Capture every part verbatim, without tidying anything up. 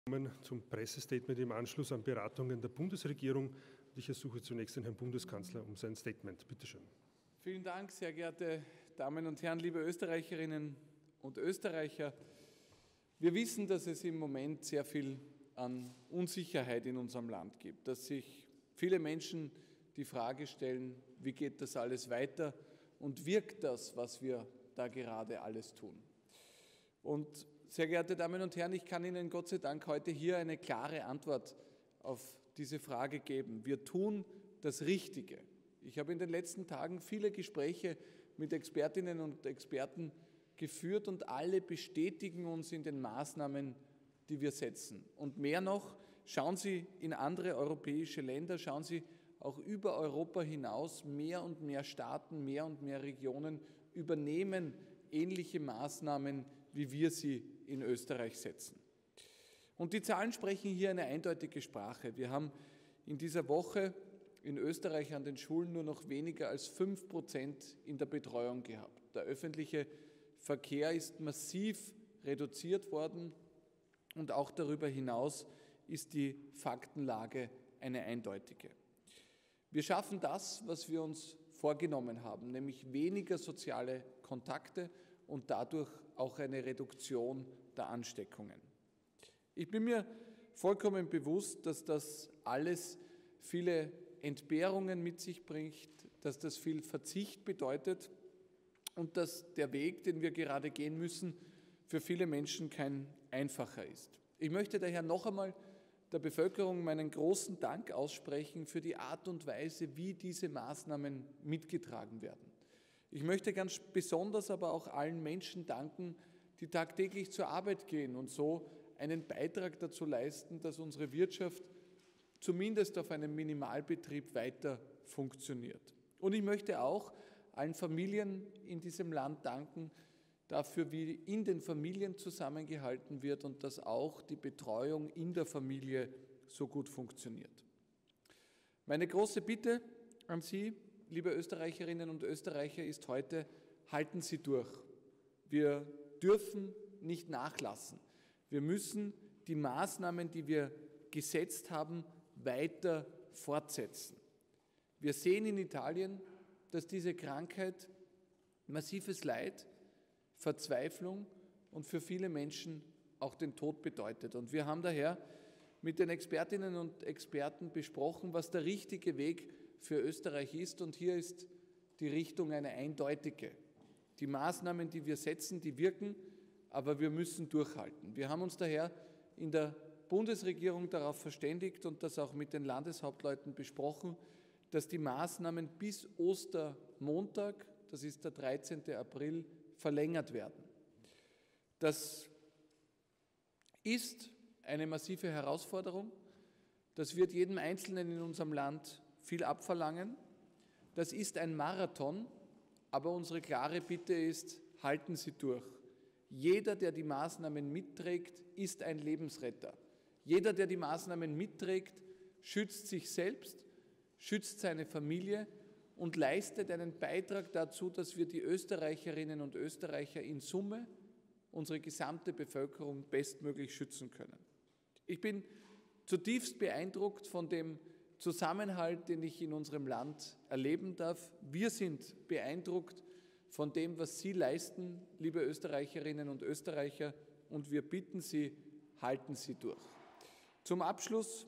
Zum Pressestatement im Anschluss an Beratungen der Bundesregierung. Ich ersuche zunächst den Herrn Bundeskanzler um sein Statement. Bitte schön. Vielen Dank, sehr geehrte Damen und Herren, liebe Österreicherinnen und Österreicher. Wir wissen, dass es im Moment sehr viel an Unsicherheit in unserem Land gibt, dass sich viele Menschen die Frage stellen, wie geht das alles weiter und wirkt das, was wir da gerade alles tun. Und sehr geehrte Damen und Herren, ich kann Ihnen Gott sei Dank heute hier eine klare Antwort auf diese Frage geben. Wir tun das Richtige. Ich habe in den letzten Tagen viele Gespräche mit Expertinnen und Experten geführt und alle bestätigen uns in den Maßnahmen, die wir setzen. Und mehr noch, schauen Sie in andere europäische Länder, schauen Sie auch über Europa hinaus, mehr und mehr Staaten, mehr und mehr Regionen übernehmen ähnliche Maßnahmen, wie wir sie in Österreich setzen. Und die Zahlen sprechen hier eine eindeutige Sprache. Wir haben in dieser Woche in Österreich an den Schulen nur noch weniger als fünf Prozent in der Betreuung gehabt. Der öffentliche Verkehr ist massiv reduziert worden und auch darüber hinaus ist die Faktenlage eine eindeutige. Wir schaffen das, was wir uns vorgenommen haben, nämlich weniger soziale Kontakte und dadurch auch eine Reduktion der Ansteckungen. Ich bin mir vollkommen bewusst, dass das alles viele Entbehrungen mit sich bringt, dass das viel Verzicht bedeutet und dass der Weg, den wir gerade gehen müssen, für viele Menschen kein einfacher ist. Ich möchte daher noch einmal der Bevölkerung meinen großen Dank aussprechen für die Art und Weise, wie diese Maßnahmen mitgetragen werden. Ich möchte ganz besonders aber auch allen Menschen danken, die tagtäglich zur Arbeit gehen und so einen Beitrag dazu leisten, dass unsere Wirtschaft zumindest auf einem Minimalbetrieb weiter funktioniert. Und ich möchte auch allen Familien in diesem Land danken dafür, wie in den Familien zusammengehalten wird und dass auch die Betreuung in der Familie so gut funktioniert. Meine große Bitte an Sie, liebe Österreicherinnen und Österreicher, ist heute, halten Sie durch. Wir dürfen nicht nachlassen. Wir müssen die Maßnahmen, die wir gesetzt haben, weiter fortsetzen. Wir sehen in Italien, dass diese Krankheit massives Leid, Verzweiflung und für viele Menschen auch den Tod bedeutet. Und wir haben daher mit den Expertinnen und Experten besprochen, was der richtige Weg für Österreich ist. Und hier ist die Richtung eine eindeutige. Die Maßnahmen, die wir setzen, die wirken, aber wir müssen durchhalten. Wir haben uns daher in der Bundesregierung darauf verständigt und das auch mit den Landeshauptleuten besprochen, dass die Maßnahmen bis Ostermontag, das ist der dreizehnte April, verlängert werden. Das ist eine massive Herausforderung. Das wird jedem Einzelnen in unserem Land viel abverlangen. Das ist ein Marathon, aber unsere klare Bitte ist, halten Sie durch. Jeder, der die Maßnahmen mitträgt, ist ein Lebensretter. Jeder, der die Maßnahmen mitträgt, schützt sich selbst, schützt seine Familie und leistet einen Beitrag dazu, dass wir die Österreicherinnen und Österreicher in Summe, unsere gesamte Bevölkerung, bestmöglich schützen können. Ich bin zutiefst beeindruckt von dem Zusammenhalt, den ich in unserem Land erleben darf. Wir sind beeindruckt von dem, was Sie leisten, liebe Österreicherinnen und Österreicher, und wir bitten Sie, halten Sie durch. Zum Abschluss: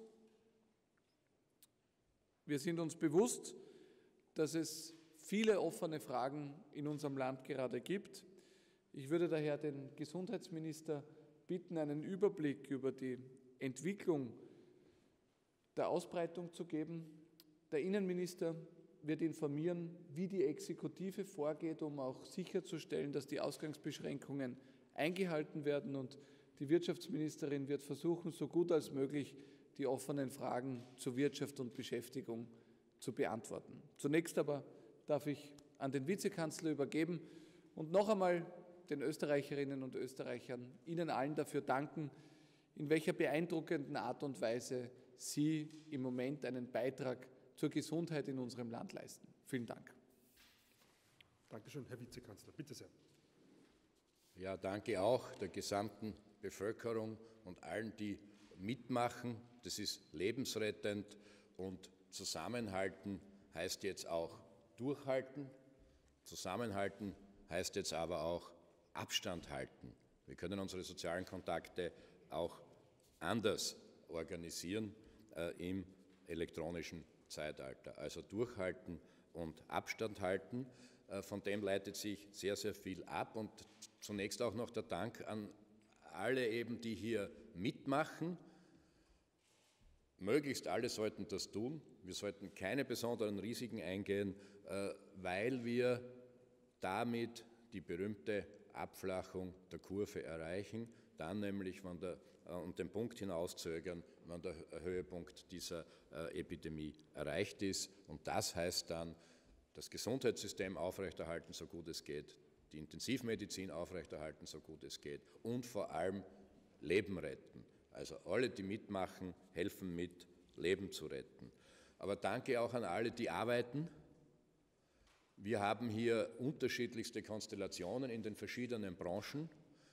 Wir sind uns bewusst, dass es viele offene Fragen in unserem Land gerade gibt. Ich würde daher den Gesundheitsminister bitten, einen Überblick über die Entwicklung der Ausbreitung zu geben. Der Innenminister wird informieren, wie die Exekutive vorgeht, um auch sicherzustellen, dass die Ausgangsbeschränkungen eingehalten werden. Und die Wirtschaftsministerin wird versuchen, so gut als möglich die offenen Fragen zur Wirtschaft und Beschäftigung zu beantworten. Zunächst aber darf ich an den Vizekanzler übergeben und noch einmal den Österreicherinnen und Österreichern, Ihnen allen dafür danken, in welcher beeindruckenden Art und Weise Sie im Moment einen Beitrag zur Gesundheit in unserem Land leisten. Vielen Dank. Danke schön, Herr Vizekanzler. Bitte sehr. Ja, danke auch der gesamten Bevölkerung und allen, die Mitmachen, das ist lebensrettend, und Zusammenhalten heißt jetzt auch durchhalten. Zusammenhalten heißt jetzt aber auch Abstand halten. Wir können unsere sozialen Kontakte auch anders organisieren äh, im elektronischen Zeitalter. Also durchhalten und Abstand halten. Äh, von dem leitet sich sehr, sehr viel ab. Und zunächst auch noch der Dank an alle eben, die hier mitmachen. Möglichst alle sollten das tun. Wir sollten keine besonderen Risiken eingehen, äh, weil wir damit die berühmte Abflachung der Kurve erreichen, dann nämlich, wenn der, äh, und den Punkt hinauszögern, wenn der Höhepunkt dieser äh, Epidemie erreicht ist. Und das heißt dann, das Gesundheitssystem aufrechterhalten, so gut es geht, die Intensivmedizin aufrechterhalten, so gut es geht, und vor allem Leben retten. Also alle, die mitmachen, helfen mit, Leben zu retten. Aber danke auch an alle, die arbeiten. Wir haben hier unterschiedlichste Konstellationen in den verschiedenen Branchen.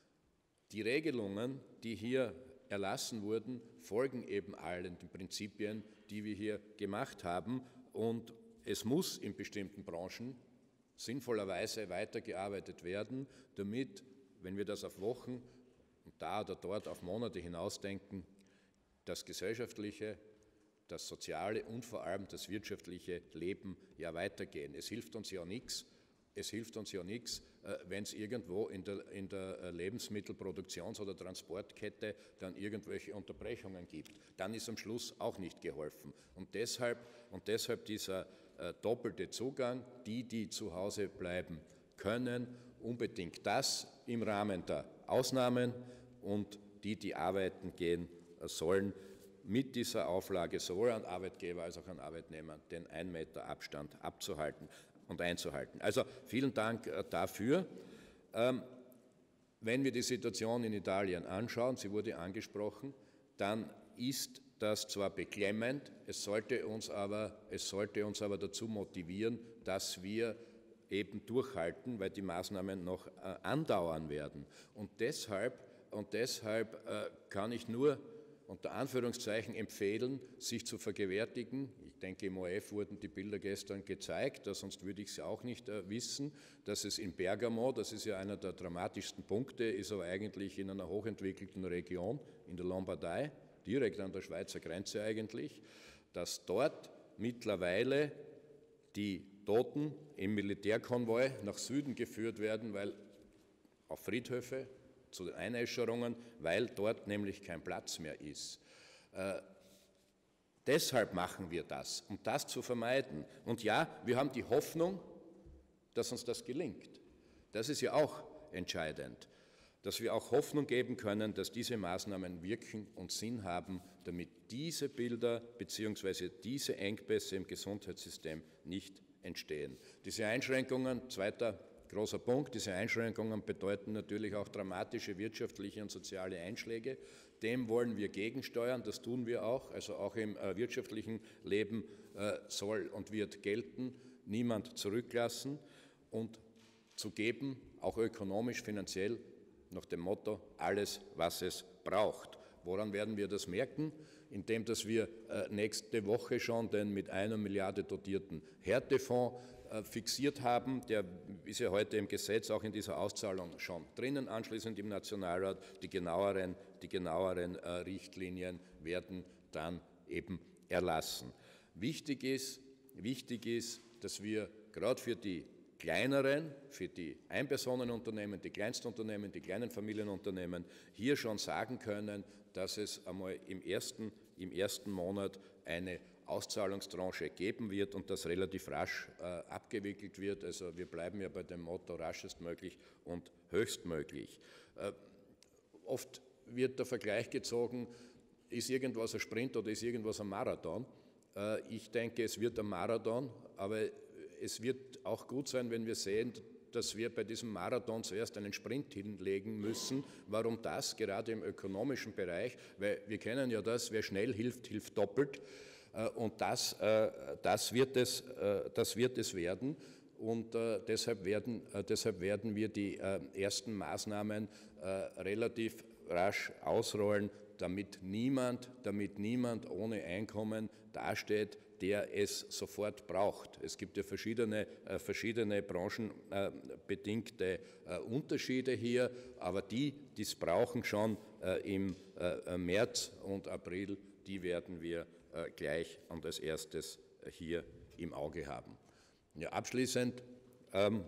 Die Regelungen, die hier erlassen wurden, folgen eben allen den Prinzipien, die wir hier gemacht haben. Und es muss in bestimmten Branchen sinnvollerweise weitergearbeitet werden, damit, wenn wir das auf Wochen und da oder dort auf Monate hinausdenken, das gesellschaftliche, das soziale und vor allem das wirtschaftliche Leben ja weitergehen. Es hilft uns ja nichts, es hilft uns ja nichts, wenn es irgendwo in der, in der Lebensmittelproduktions- oder Transportkette dann irgendwelche Unterbrechungen gibt. Dann ist am Schluss auch nicht geholfen. Und deshalb, und deshalb dieser äh, doppelte Zugang, die, die zu Hause bleiben können, unbedingt das im Rahmen der Ausnahmen, und die, die arbeiten gehen sollen, mit dieser Auflage sowohl an Arbeitgeber als auch an Arbeitnehmer den ein Meter Abstand abzuhalten und einzuhalten. Also vielen Dank dafür. Ähm, wenn wir die Situation in Italien anschauen, sie wurde angesprochen, dann ist das zwar beklemmend, es sollte uns aber, es sollte uns aber dazu motivieren, dass wir eben durchhalten, weil die Maßnahmen noch äh, andauern werden. Und deshalb, und deshalb äh, kann ich nur unter Anführungszeichen empfehlen, sich zu vergewärtigen. Ich denke, im O R F wurden die Bilder gestern gezeigt, sonst würde ich sie auch nicht äh, wissen, dass es in Bergamo, das ist ja einer der dramatischsten Punkte, ist aber eigentlich in einer hochentwickelten Region, in der Lombardei, direkt an der Schweizer Grenze eigentlich, dass dort mittlerweile die Toten im Militärkonvoi nach Süden geführt werden, weil auf Friedhöfe, zu den Einäscherungen, weil dort nämlich kein Platz mehr ist. Äh, deshalb machen wir das, um das zu vermeiden. Und ja, wir haben die Hoffnung, dass uns das gelingt. Das ist ja auch entscheidend, dass wir auch Hoffnung geben können, dass diese Maßnahmen wirken und Sinn haben, damit diese Bilder bzw. diese Engpässe im Gesundheitssystem nicht entstehen. Diese Einschränkungen, zweiter großer Punkt, diese Einschränkungen bedeuten natürlich auch dramatische wirtschaftliche und soziale Einschläge. Dem wollen wir gegensteuern, das tun wir auch. Also auch im äh, wirtschaftlichen Leben äh, soll und wird gelten, niemand zurücklassen und zu geben, auch ökonomisch, finanziell, nach dem Motto, alles, was es braucht. Woran werden wir das merken? Indem, dass wir äh, nächste Woche schon den mit einer Milliarde dotierten Härtefonds äh, fixiert haben. Der ist ja heute im Gesetz, auch in dieser Auszahlung schon drinnen, anschließend im Nationalrat. Die genaueren, die genaueren äh, Richtlinien werden dann eben erlassen. Wichtig ist, wichtig ist, dass wir gerade für die kleineren, für die Einpersonenunternehmen, die Kleinstunternehmen, die kleinen Familienunternehmen hier schon sagen können, dass es einmal im ersten, im ersten Monat eine Auszahlungstranche geben wird und das relativ rasch äh, abgewickelt wird. Also wir bleiben ja bei dem Motto raschestmöglich und höchstmöglich. Äh, oft wird der Vergleich gezogen, ist irgendwas ein Sprint oder ist irgendwas ein Marathon. Äh, ich denke, es wird ein Marathon, aber es wird auch gut sein, wenn wir sehen, dass wir bei diesem Marathon zuerst einen Sprint hinlegen müssen. Warum das? Gerade im ökonomischen Bereich, weil wir kennen ja das, wer schnell hilft, hilft doppelt. Und das, das, wird, es, das wird es werden. Und deshalb werden, deshalb werden wir die ersten Maßnahmen relativ rasch ausrollen, damit niemand, damit niemand ohne Einkommen dasteht, der es sofort braucht. Es gibt ja verschiedene, äh, verschiedene branchenbedingte äh, Unterschiede hier, aber die, die es brauchen schon äh, im äh, März und April, die werden wir äh, gleich und als erstes äh, hier im Auge haben. Ja, abschließend, ähm,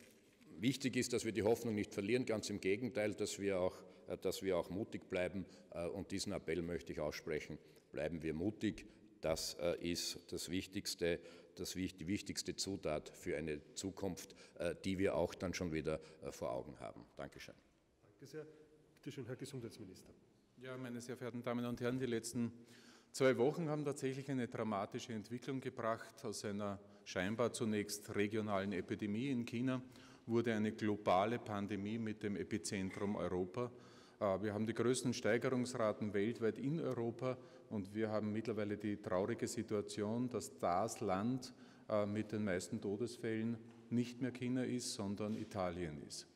wichtig ist, dass wir die Hoffnung nicht verlieren, ganz im Gegenteil, dass wir auch, äh, dass wir auch mutig bleiben, äh, und diesen Appell möchte ich aussprechen, bleiben wir mutig. Das äh, ist das Wichtigste, das, die wichtigste Zutat für eine Zukunft, äh, die wir auch dann schon wieder äh, vor Augen haben. Dankeschön. Danke sehr. Bitte schön, Herr Gesundheitsminister. Ja, meine sehr verehrten Damen und Herren, die letzten zwei Wochen haben tatsächlich eine dramatische Entwicklung gebracht. Aus einer scheinbar zunächst regionalen Epidemie in China wurde eine globale Pandemie mit dem Epizentrum Europa. Wir haben die größten Steigerungsraten weltweit in Europa und wir haben mittlerweile die traurige Situation, dass das Land mit den meisten Todesfällen nicht mehr China ist, sondern Italien ist.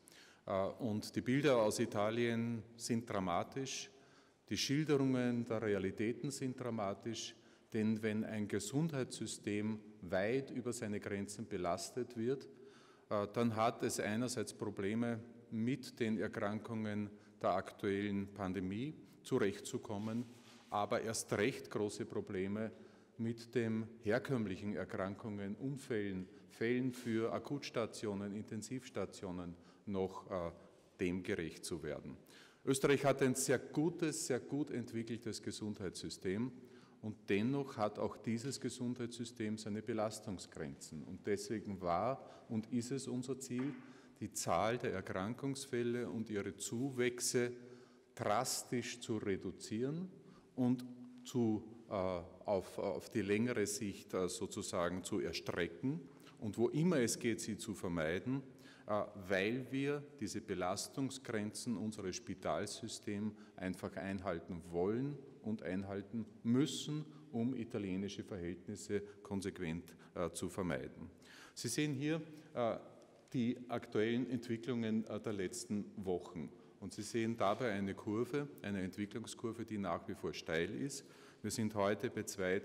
Und die Bilder aus Italien sind dramatisch, die Schilderungen der Realitäten sind dramatisch, denn wenn ein Gesundheitssystem weit über seine Grenzen belastet wird, dann hat es einerseits Probleme mit den Erkrankungen der aktuellen Pandemie zurechtzukommen, aber erst recht große Probleme mit den herkömmlichen Erkrankungen, Unfällen, Fällen für Akutstationen, Intensivstationen noch äh, dem gerecht zu werden. Österreich hat ein sehr gutes, sehr gut entwickeltes Gesundheitssystem und dennoch hat auch dieses Gesundheitssystem seine Belastungsgrenzen. Und deswegen war und ist es unser Ziel, die Zahl der Erkrankungsfälle und ihre Zuwächse drastisch zu reduzieren und zu, äh, auf, auf die längere Sicht äh, sozusagen zu erstrecken und wo immer es geht, sie zu vermeiden, äh, weil wir diese Belastungsgrenzen unseres Spitalsystems einfach einhalten wollen und einhalten müssen, um italienische Verhältnisse konsequent äh, zu vermeiden. Sie sehen hier äh, die aktuellen Entwicklungen äh, der letzten Wochen. Und Sie sehen dabei eine Kurve, eine Entwicklungskurve, die nach wie vor steil ist. Wir sind heute bei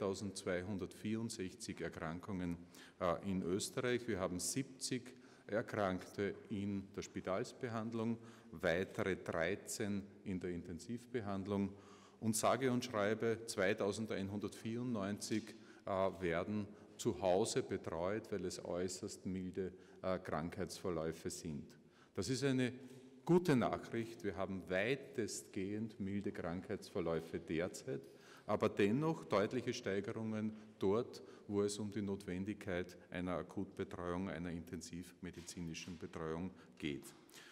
zweitausendzweihundertvierundsechzig Erkrankungen äh, in Österreich. Wir haben siebzig Erkrankte in der Spitalsbehandlung, weitere dreizehn in der Intensivbehandlung. Und sage und schreibe, zweitausendeinhundertvierundneunzig äh, werden zu Hause betreut, weil es äußerst milde äh, Krankheitsverläufe sind. Das ist eine gute Nachricht. Wir haben weitestgehend milde Krankheitsverläufe derzeit, aber dennoch deutliche Steigerungen dort, wo es um die Notwendigkeit einer Akutbetreuung, einer intensivmedizinischen Betreuung geht.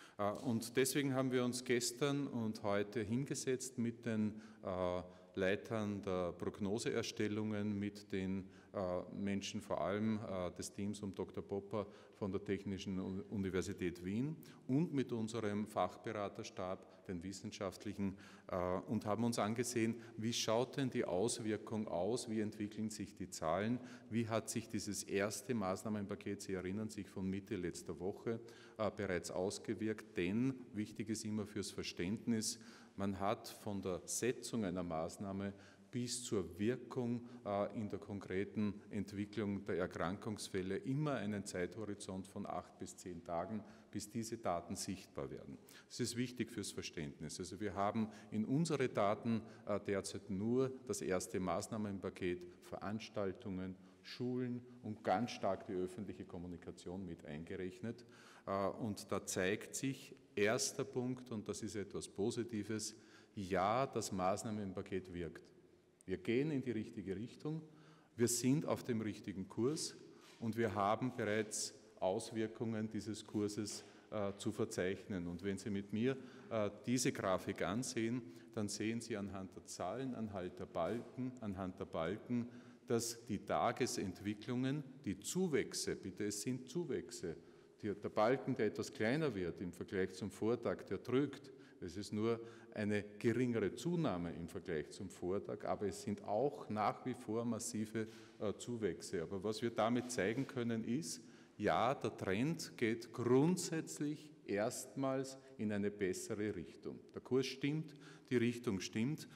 Und deswegen haben wir uns gestern und heute hingesetzt mit den äh, Leitern der Prognoseerstellungen, mit den äh, Menschen vor allem äh, des Teams um Doktor Popper von der Technischen Universität Wien und mit unserem Fachberaterstab, den wissenschaftlichen, äh, und haben uns angesehen, wie schaut denn die Auswirkung aus, wie entwickeln sich die Zahlen, wie hat sich dieses erste Maßnahmenpaket, Sie erinnern sich von Mitte letzter Woche, äh, bereits ausgewirkt, denn wichtig ist immer fürs Verständnis, man hat von der Setzung einer Maßnahme bis zur Wirkung äh, in der konkreten Entwicklung der Erkrankungsfälle immer einen Zeithorizont von acht bis zehn Tagen, bis diese Daten sichtbar werden. Das ist wichtig fürs Verständnis. Also wir haben in unsere Daten äh, derzeit nur das erste Maßnahmenpaket, Veranstaltungen, Schulen und ganz stark die öffentliche Kommunikation mit eingerechnet. Äh, und da zeigt sich, erster Punkt, und das ist etwas Positives, ja, das Maßnahmenpaket wirkt. Wir gehen in die richtige Richtung, wir sind auf dem richtigen Kurs und wir haben bereits Auswirkungen dieses Kurses äh, zu verzeichnen. Und wenn Sie mit mir äh, diese Grafik ansehen, dann sehen Sie anhand der Zahlen, anhand der Balken, anhand der Balken, dass die Tagesentwicklungen, die Zuwächse, bitte, es sind Zuwächse, die, der Balken, der etwas kleiner wird im Vergleich zum Vortag, der trügt. Es ist nur eine geringere Zunahme im Vergleich zum Vortag, aber es sind auch nach wie vor massive äh, Zuwächse. Aber was wir damit zeigen können ist, ja, der Trend geht grundsätzlich erstmals in eine bessere Richtung. Der Kurs stimmt, die Richtung stimmt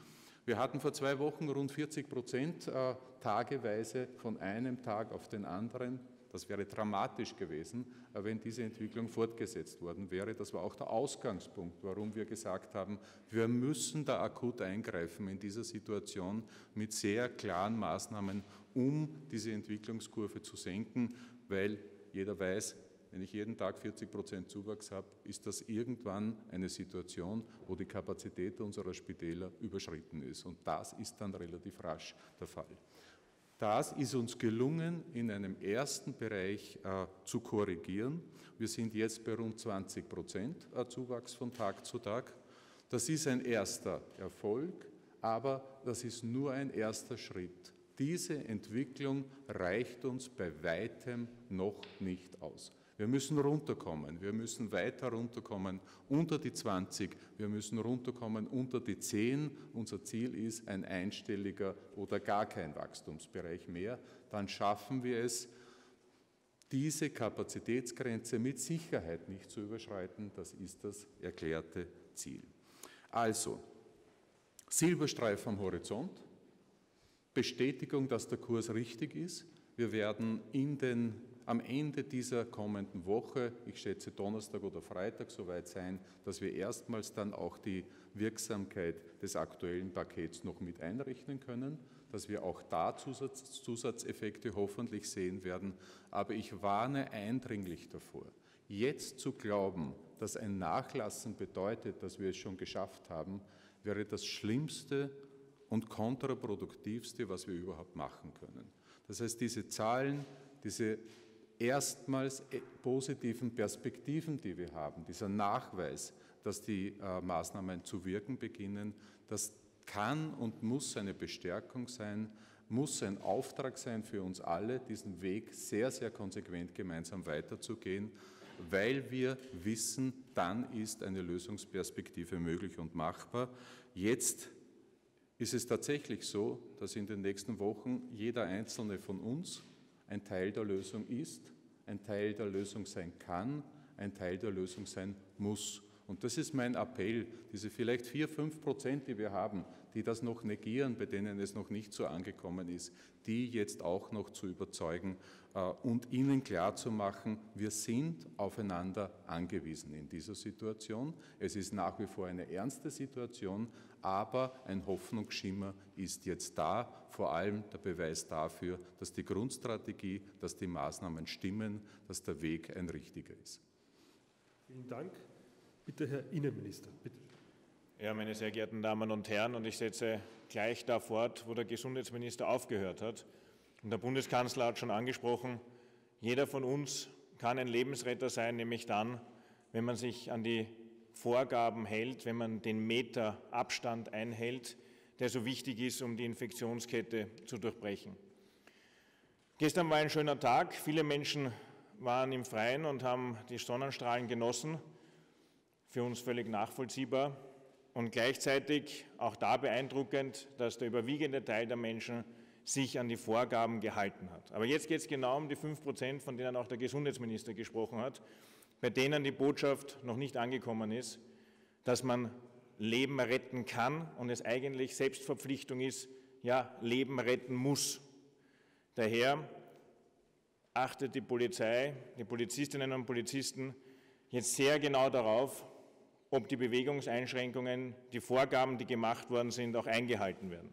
Wir hatten vor zwei Wochen rund vierzig Prozent äh, tageweise von einem Tag auf den anderen. Das wäre dramatisch gewesen, äh, wenn diese Entwicklung fortgesetzt worden wäre. Das war auch der Ausgangspunkt, warum wir gesagt haben, wir müssen da akut eingreifen in dieser Situation mit sehr klaren Maßnahmen, um diese Entwicklungskurve zu senken, weil jeder weiß, wenn ich jeden Tag vierzig Prozent Zuwachs habe, ist das irgendwann eine Situation, wo die Kapazität unserer Spitäler überschritten ist. Und das ist dann relativ rasch der Fall. Das ist uns gelungen, in einem ersten Bereich äh, zu korrigieren. Wir sind jetzt bei rund zwanzig Prozent Zuwachs von Tag zu Tag. Das ist ein erster Erfolg, aber das ist nur ein erster Schritt. Diese Entwicklung reicht uns bei weitem noch nicht aus. Wir müssen runterkommen, wir müssen weiter runterkommen unter die zwanzig, wir müssen runterkommen unter die zehn. Unser Ziel ist ein einstelliger oder gar kein Wachstumsbereich mehr. Dann schaffen wir es, diese Kapazitätsgrenze mit Sicherheit nicht zu überschreiten. Das ist das erklärte Ziel. Also, Silberstreif am Horizont, Bestätigung, dass der Kurs richtig ist. Wir werden in den am Ende dieser kommenden Woche, ich schätze Donnerstag oder Freitag, soweit sein, dass wir erstmals dann auch die Wirksamkeit des aktuellen Pakets noch mit einrechnen können, dass wir auch da Zusatz, Zusatzeffekte hoffentlich sehen werden. Aber ich warne eindringlich davor, jetzt zu glauben, dass ein Nachlassen bedeutet, dass wir es schon geschafft haben, wäre das Schlimmste und kontraproduktivste, was wir überhaupt machen können. Das heißt, diese Zahlen, diese erstmals positiven Perspektiven, die wir haben, dieser Nachweis, dass die äh, Maßnahmen zu wirken beginnen, das kann und muss eine Bestärkung sein, muss ein Auftrag sein für uns alle, diesen Weg sehr, sehr konsequent gemeinsam weiterzugehen, weil wir wissen, dann ist eine Lösungsperspektive möglich und machbar. Jetzt ist es tatsächlich so, dass in den nächsten Wochen jeder Einzelne von uns ein Teil der Lösung ist, ein Teil der Lösung sein kann, ein Teil der Lösung sein muss. Und das ist mein Appell, diese vielleicht vier, fünf Prozent, die wir haben, die das noch negieren, bei denen es noch nicht so angekommen ist, die jetzt auch noch zu überzeugen äh, und ihnen klarzumachen, wir sind aufeinander angewiesen in dieser Situation. Es ist nach wie vor eine ernste Situation, aber ein Hoffnungsschimmer ist jetzt da, vor allem der Beweis dafür, dass die Grundstrategie, dass die Maßnahmen stimmen, dass der Weg ein richtiger ist. Vielen Dank. Bitte, Herr Innenminister. Bitte. Ja, meine sehr geehrten Damen und Herren, und ich setze gleich da fort, wo der Gesundheitsminister aufgehört hat. Und der Bundeskanzler hat schon angesprochen, jeder von uns kann ein Lebensretter sein, nämlich dann, wenn man sich an die Vorgaben hält, wenn man den Meter Abstand einhält, der so wichtig ist, um die Infektionskette zu durchbrechen. Gestern war ein schöner Tag. Viele Menschen waren im Freien und haben die Sonnenstrahlen genossen. Für uns völlig nachvollziehbar und gleichzeitig auch da beeindruckend, dass der überwiegende Teil der Menschen sich an die Vorgaben gehalten hat. Aber jetzt geht es genau um die fünf Prozent, von denen auch der Gesundheitsminister gesprochen hat, bei denen die Botschaft noch nicht angekommen ist, dass man Leben retten kann und es eigentlich Selbstverpflichtung ist, ja, Leben retten muss. Daher achtet die Polizei, die Polizistinnen und Polizisten jetzt sehr genau darauf, ob die Bewegungseinschränkungen, die Vorgaben, die gemacht worden sind, auch eingehalten werden.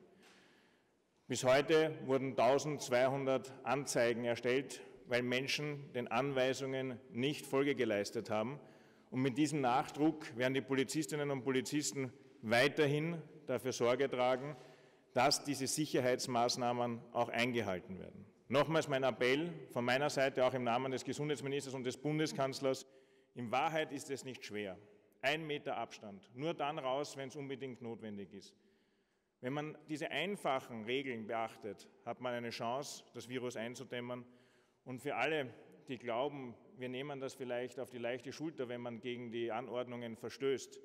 Bis heute wurden eintausendzweihundert Anzeigen erstellt, weil Menschen den Anweisungen nicht Folge geleistet haben. Und mit diesem Nachdruck werden die Polizistinnen und Polizisten weiterhin dafür Sorge tragen, dass diese Sicherheitsmaßnahmen auch eingehalten werden. Nochmals mein Appell von meiner Seite, auch im Namen des Gesundheitsministers und des Bundeskanzlers, in Wahrheit ist es nicht schwer. Ein Meter Abstand, nur dann raus, wenn es unbedingt notwendig ist. Wenn man diese einfachen Regeln beachtet, hat man eine Chance, das Virus einzudämmen. Und für alle, die glauben, wir nehmen das vielleicht auf die leichte Schulter, wenn man gegen die Anordnungen verstößt.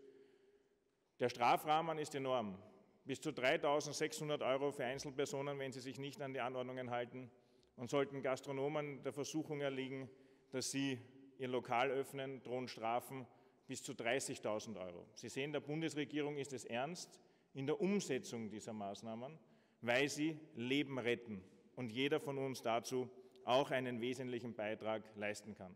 Der Strafrahmen ist enorm. Bis zu dreitausendsechshundert Euro für Einzelpersonen, wenn sie sich nicht an die Anordnungen halten. Und sollten Gastronomen der Versuchung erliegen, dass sie ihr Lokal öffnen, drohen Strafen bis zu dreißigtausend Euro. Sie sehen, der Bundesregierung ist es ernst. in der Umsetzung dieser Maßnahmen, weil sie Leben retten und jeder von uns dazu auch einen wesentlichen Beitrag leisten kann.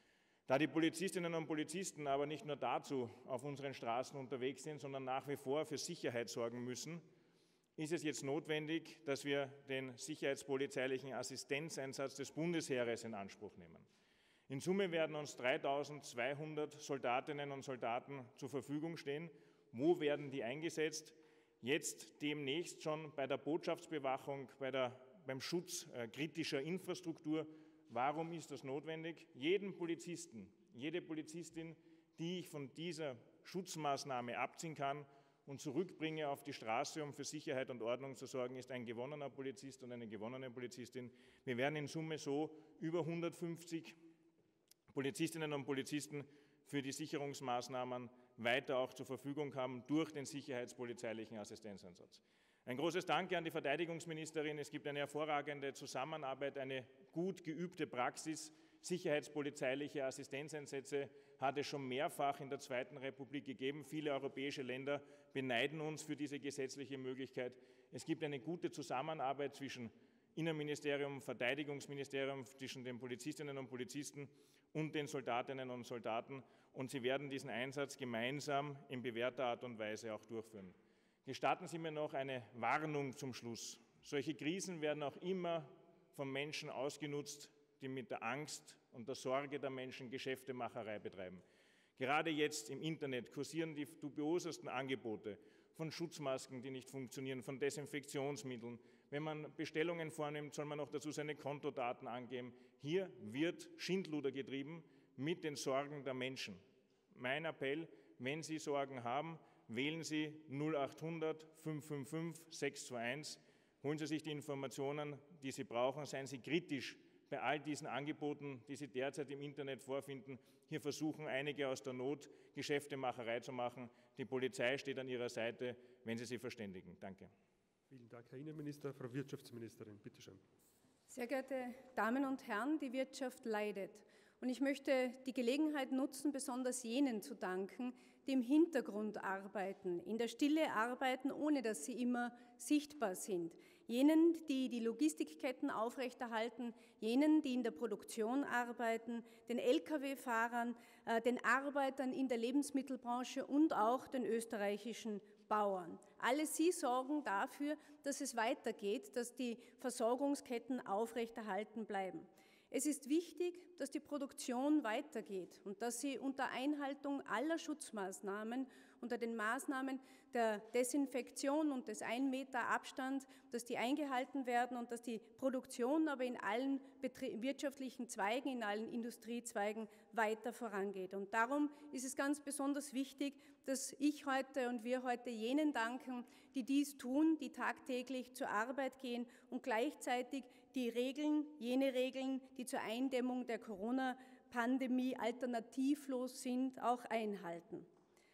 Da die Polizistinnen und Polizisten aber nicht nur dazu auf unseren Straßen unterwegs sind, sondern nach wie vor für Sicherheit sorgen müssen, ist es jetzt notwendig, dass wir den sicherheitspolizeilichen Assistenzeinsatz des Bundesheeres in Anspruch nehmen. In Summe werden uns dreitausendzweihundert Soldatinnen und Soldaten zur Verfügung stehen. Wo werden die eingesetzt? Jetzt demnächst schon bei der Botschaftsbewachung, bei der, beim Schutz äh, kritischer Infrastruktur. Warum ist das notwendig? Jeden Polizisten, jede Polizistin, die ich von dieser Schutzmaßnahme abziehen kann und zurückbringe auf die Straße, um für Sicherheit und Ordnung zu sorgen, ist ein gewonnener Polizist und eine gewonnene Polizistin. Wir werden in Summe so über hundertfünfzig Polizistinnen und Polizisten für die Sicherungsmaßnahmen weiter auch zur Verfügung haben durch den sicherheitspolizeilichen Assistenzeinsatz. Ein großes Danke an die Verteidigungsministerin. Es gibt eine hervorragende Zusammenarbeit, eine gut geübte Praxis. Sicherheitspolizeiliche Assistenzeinsätze hat es schon mehrfach in der Zweiten Republik gegeben. Viele europäische Länder beneiden uns für diese gesetzliche Möglichkeit. Es gibt eine gute Zusammenarbeit zwischen Innenministerium, Verteidigungsministerium, zwischen den Polizistinnen und Polizisten und den Soldatinnen und Soldaten. Und sie werden diesen Einsatz gemeinsam in bewährter Art und Weise auch durchführen. Gestatten Sie mir noch eine Warnung zum Schluss. Solche Krisen werden auch immer von Menschen ausgenutzt, die mit der Angst und der Sorge der Menschen Geschäftemacherei betreiben. Gerade jetzt im Internet kursieren die dubiosesten Angebote von Schutzmasken, die nicht funktionieren, von Desinfektionsmitteln. Wenn man Bestellungen vornimmt, soll man auch dazu seine Kontodaten angeben. Hier wird Schindluder getrieben mit den Sorgen der Menschen. Mein Appell, wenn Sie Sorgen haben, wählen Sie null achthundert fünf fünf fünf sechs zwei eins, holen Sie sich die Informationen, die Sie brauchen, seien Sie kritisch bei all diesen Angeboten, die Sie derzeit im Internet vorfinden. Hier versuchen einige aus der Not Geschäftemacherei zu machen. Die Polizei steht an Ihrer Seite, wenn Sie sie verständigen. Danke. Vielen Dank, Herr Innenminister. Frau Wirtschaftsministerin, bitte schön. Sehr geehrte Damen und Herren, die Wirtschaft leidet. Und ich möchte die Gelegenheit nutzen, besonders jenen zu danken, die im Hintergrund arbeiten, in der Stille arbeiten, ohne dass sie immer sichtbar sind. Jenen, die die Logistikketten aufrechterhalten, jenen, die in der Produktion arbeiten, den L K W-Fahrern, äh, den Arbeitern in der Lebensmittelbranche und auch den österreichischen Bauern. Alle sie sorgen dafür, dass es weitergeht, dass die Versorgungsketten aufrechterhalten bleiben. Es ist wichtig, dass die Produktion weitergeht und dass sie unter Einhaltung aller Schutzmaßnahmen, unter den Maßnahmen der Desinfektion und des ein Meter Abstand, dass die eingehalten werden und dass die Produktion aber in allen wirtschaftlichen Zweigen, in allen Industriezweigen weiter vorangeht. Und darum ist es ganz besonders wichtig, dass ich heute und wir heute jenen danken, die dies tun, die tagtäglich zur Arbeit gehen und gleichzeitig die Regeln, jene Regeln, die zur Eindämmung der Corona-Pandemie alternativlos sind, auch einhalten.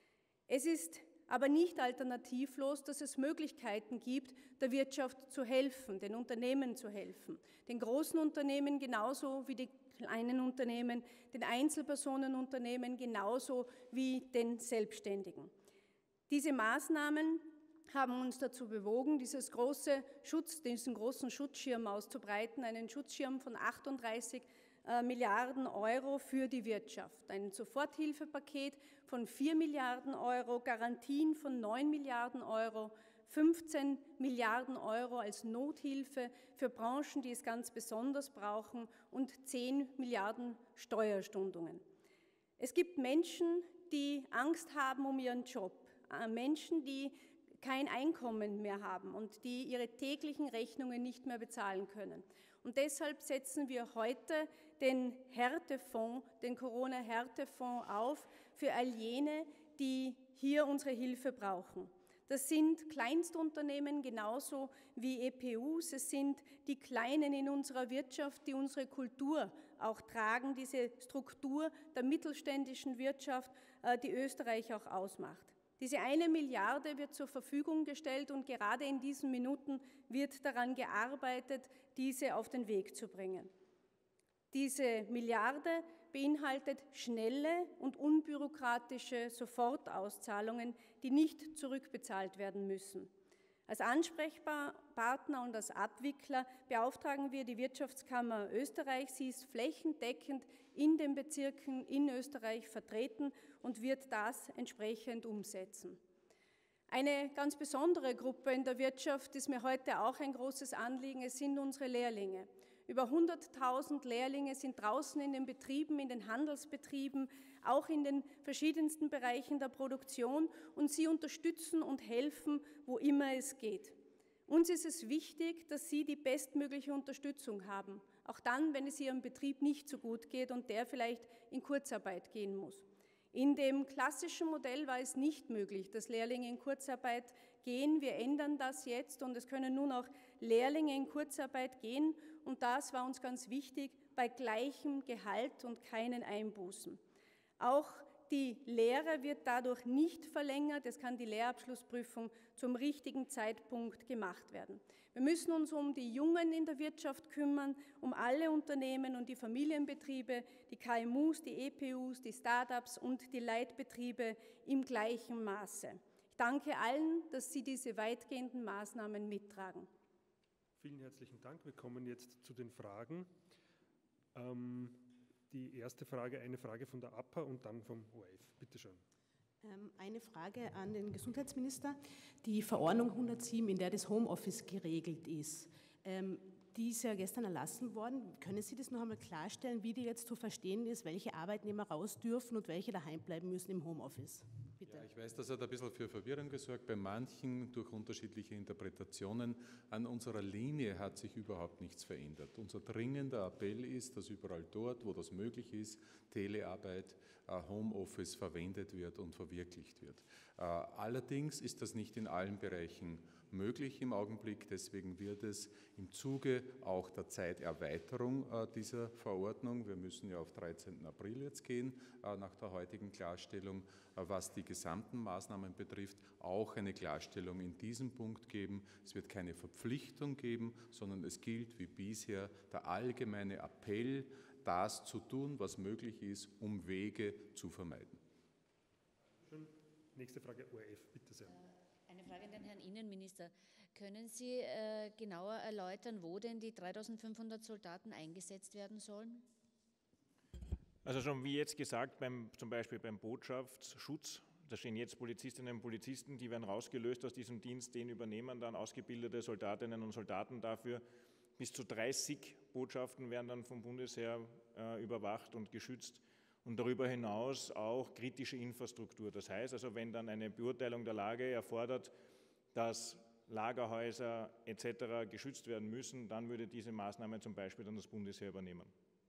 Es ist aber nicht alternativlos, dass es Möglichkeiten gibt, der Wirtschaft zu helfen, den Unternehmen zu helfen, den großen Unternehmen genauso wie die kleinen Unternehmen, den Einzelpersonenunternehmen genauso wie den Selbstständigen. Diese Maßnahmen haben uns dazu bewogen, dieses große Schutz, diesen großen Schutzschirm auszubreiten, einen Schutzschirm von achtunddreißig Milliarden Euro für die Wirtschaft, ein Soforthilfepaket von vier Milliarden Euro, Garantien von neun Milliarden Euro, fünfzehn Milliarden Euro als Nothilfe für Branchen, die es ganz besonders brauchen und zehn Milliarden Steuerstundungen. Es gibt Menschen, die Angst haben um ihren Job, Menschen, die kein Einkommen mehr haben und die ihre täglichen Rechnungen nicht mehr bezahlen können. Und deshalb setzen wir heute den Härtefonds, den Corona-Härtefonds auf für all jene, die hier unsere Hilfe brauchen. Das sind Kleinstunternehmen genauso wie E P Us, es sind die Kleinen in unserer Wirtschaft, die unsere Kultur auch tragen, diese Struktur der mittelständischen Wirtschaft, die Österreich auch ausmacht. Diese eine Milliarde wird zur Verfügung gestellt und gerade in diesen Minuten wird daran gearbeitet, diese auf den Weg zu bringen. Diese Milliarde beinhaltet schnelle und unbürokratische Sofortauszahlungen, die nicht zurückbezahlt werden müssen. Als Ansprechpartner und als Abwickler beauftragen wir die Wirtschaftskammer Österreich. Sie ist flächendeckend in den Bezirken in Österreich vertreten und wird das entsprechend umsetzen. Eine ganz besondere Gruppe in der Wirtschaft ist mir heute auch ein großes Anliegen. Es sind unsere Lehrlinge. Über hunderttausend Lehrlinge sind draußen in den Betrieben, in den Handelsbetrieben, auch in den verschiedensten Bereichen der Produktion und sie unterstützen und helfen, wo immer es geht. Uns ist es wichtig, dass sie die bestmögliche Unterstützung haben, auch dann, wenn es ihrem Betrieb nicht so gut geht und der vielleicht in Kurzarbeit gehen muss. In dem klassischen Modell war es nicht möglich, dass Lehrlinge in Kurzarbeit gehen. Wir ändern das jetzt und es können nun auch Lehrlinge in Kurzarbeit gehen. Und das war uns ganz wichtig, bei gleichem Gehalt und keinen Einbußen. Auch die Lehre wird dadurch nicht verlängert. Es kann die Lehrabschlussprüfung zum richtigen Zeitpunkt gemacht werden. Wir müssen uns um die Jungen in der Wirtschaft kümmern, um alle Unternehmen und die Familienbetriebe, die K M Us, die E P Us, die Start-ups und die Leitbetriebe im gleichen Maße. Ich danke allen, dass Sie diese weitgehenden Maßnahmen mittragen. Vielen herzlichen Dank. Wir kommen jetzt zu den Fragen. Ähm, die erste Frage, eine Frage von der A P A und dann vom O R F. Bitte schön. Eine Frage an den Gesundheitsminister. Die Verordnung hundertsieben, in der das Homeoffice geregelt ist, die ist ja gestern erlassen worden. Können Sie das noch einmal klarstellen, wie die jetzt zu verstehen ist, welche Arbeitnehmer raus dürfen und welche daheim bleiben müssen im Homeoffice? Bitte. Ja, ich weiß, das hat ein bisschen für Verwirrung gesorgt bei manchen durch unterschiedliche Interpretationen. An unserer Linie hat sich überhaupt nichts verändert. Unser dringender Appell ist, dass überall dort, wo das möglich ist, Telearbeit, Homeoffice verwendet wird und verwirklicht wird. Allerdings ist das nicht in allen Bereichen möglich im Augenblick. Deswegen wird es im Zuge auch der Zeiterweiterung dieser Verordnung, wir müssen ja auf dreizehnten April jetzt gehen, nach der heutigen Klarstellung, was die gesamten Maßnahmen betrifft, auch eine Klarstellung in diesem Punkt geben. Es wird keine Verpflichtung geben, sondern es gilt wie bisher der allgemeine Appell, das zu tun, was möglich ist, um Wege zu vermeiden. Schön. Nächste Frage, O R F, bitte sehr. Eine Frage an den Herrn Innenminister. Können Sie äh, genauer erläutern, wo denn die dreitausendfünfhundert Soldaten eingesetzt werden sollen? Also schon wie jetzt gesagt, beim, zum Beispiel beim Botschaftsschutz, da stehen jetzt Polizistinnen und Polizisten, die werden rausgelöst aus diesem Dienst, den übernehmen dann ausgebildete Soldatinnen und Soldaten dafür. Bis zu dreißig Botschaften werden dann vom Bundesheer äh, überwacht und geschützt und darüber hinaus auch kritische Infrastruktur. Das heißt also, wenn dann eine Beurteilung der Lage erfordert, dass Lagerhäuser et cetera geschützt werden müssen, dann würde diese Maßnahme zum Beispiel dann das Bundesheer übernehmen.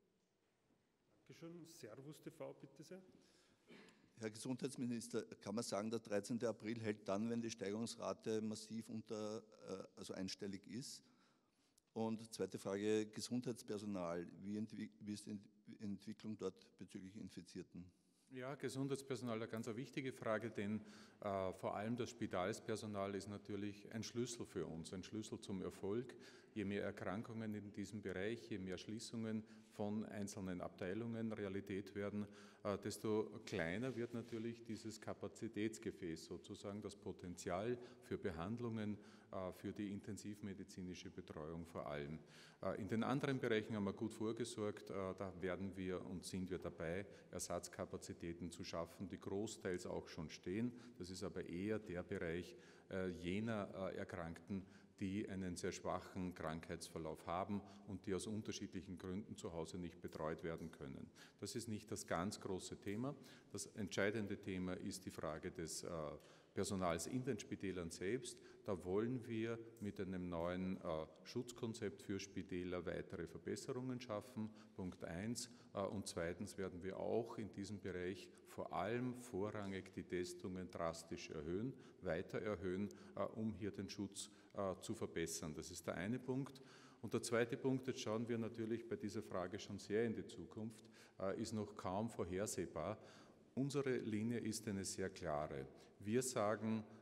Dankeschön. Servus T V, bitte sehr. Herr Gesundheitsminister, kann man sagen, der dreizehnte April hält dann, wenn die Steigerungsrate massiv unter, also einstellig ist? Und zweite Frage, Gesundheitspersonal. Wie, wie ist die Entwicklung dort bezüglich Infizierten? Ja, Gesundheitspersonal, eine ganz wichtige Frage, denn äh, vor allem das Spitalspersonal ist natürlich ein Schlüssel für uns, ein Schlüssel zum Erfolg. Je mehr Erkrankungen in diesem Bereich, je mehr Schließungen von einzelnen Abteilungen Realität werden, äh, desto kleiner wird natürlich dieses Kapazitätsgefäß, sozusagen das Potenzial für Behandlungen, äh, für die intensivmedizinische Betreuung vor allem. Äh, in den anderen Bereichen haben wir gut vorgesorgt, äh, da werden wir und sind wir dabei, Ersatzkapazitäten zu schaffen, die großteils auch schon stehen. Das ist aber eher der Bereich äh, jener äh, Erkrankten, die einen sehr schwachen Krankheitsverlauf haben und die aus unterschiedlichen Gründen zu Hause nicht betreut werden können. Das ist nicht das ganz große Thema. Das entscheidende Thema ist die Frage des äh, Personals in den Spitälern selbst. Da wollen wir mit einem neuen äh, Schutzkonzept für Spitäler weitere Verbesserungen schaffen, Punkt eins. Äh, und zweitens werden wir auch in diesem Bereich vor allem vorrangig die Testungen drastisch erhöhen, weiter erhöhen, äh, um hier den Schutz äh, zu verbessern. Das ist der eine Punkt. Und der zweite Punkt, jetzt schauen wir natürlich bei dieser Frage schon sehr in die Zukunft, äh, ist noch kaum vorhersehbar. Unsere Linie ist eine sehr klare. Wir sagen,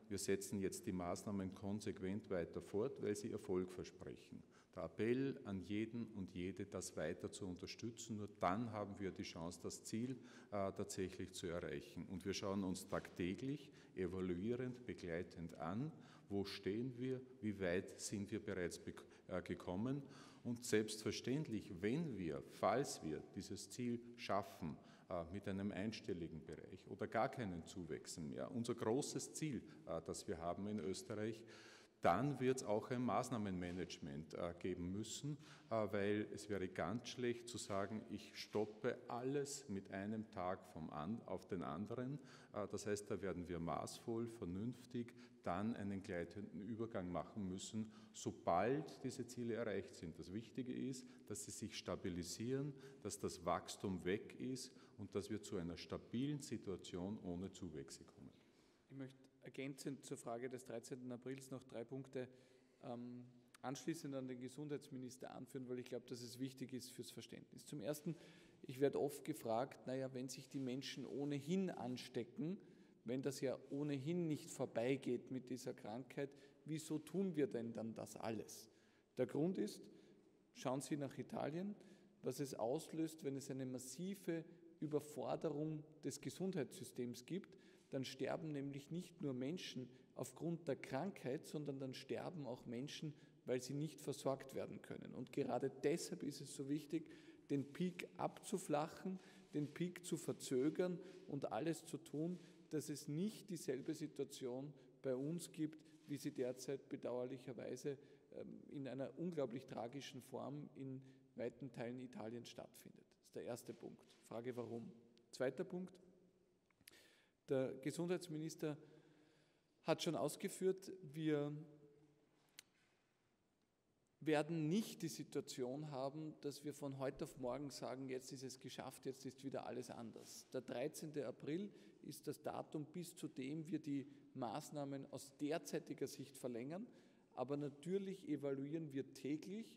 wir setzen jetzt die Maßnahmen konsequent weiter fort, weil sie Erfolg versprechen. Der Appell an jeden und jede, das weiter zu unterstützen, nur dann haben wir die Chance, das Ziel äh, tatsächlich zu erreichen. Und wir schauen uns tagtäglich, evaluierend, begleitend an, wo stehen wir, wie weit sind wir bereits äh, gekommen. Und selbstverständlich, wenn wir, falls wir dieses Ziel schaffen, äh, mit einem einstelligen Bereich oder gar keinen Zuwächsen mehr, unser großes Ziel, äh, das wir haben in Österreich, dann wird es auch ein Maßnahmenmanagement äh, geben müssen, äh, weil es wäre ganz schlecht zu sagen, ich stoppe alles mit einem Tag vom an, auf den anderen. Äh, das heißt, da werden wir maßvoll, vernünftig dann einen gleitenden Übergang machen müssen, sobald diese Ziele erreicht sind. Das Wichtige ist, dass sie sich stabilisieren, dass das Wachstum weg ist und dass wir zu einer stabilen Situation ohne Zuwächse kommen. Ich möchte ergänzend zur Frage des dreizehnten Aprils noch drei Punkte ähm, anschließend an den Gesundheitsminister anführen, weil ich glaube, dass es wichtig ist fürs Verständnis. Zum Ersten, ich werde oft gefragt, naja, wenn sich die Menschen ohnehin anstecken, wenn das ja ohnehin nicht vorbeigeht mit dieser Krankheit, wieso tun wir denn dann das alles? Der Grund ist, schauen Sie nach Italien, was es auslöst, wenn es eine massive Überforderung des Gesundheitssystems gibt, dann sterben nämlich nicht nur Menschen aufgrund der Krankheit, sondern dann sterben auch Menschen, weil sie nicht versorgt werden können. Und gerade deshalb ist es so wichtig, den Peak abzuflachen, den Peak zu verzögern und alles zu tun, dass es nicht dieselbe Situation bei uns gibt, wie sie derzeit bedauerlicherweise in einer unglaublich tragischen Form in weiten Teilen Italiens stattfindet. Das ist der erste Punkt. Frage, warum? Zweiter Punkt. Der Gesundheitsminister hat schon ausgeführt, wir werden nicht die Situation haben, dass wir von heute auf morgen sagen, jetzt ist es geschafft, jetzt ist wieder alles anders. Der dreizehnte April ist das Datum, bis zu dem wir die Maßnahmen aus derzeitiger Sicht verlängern, aber natürlich evaluieren wir täglich,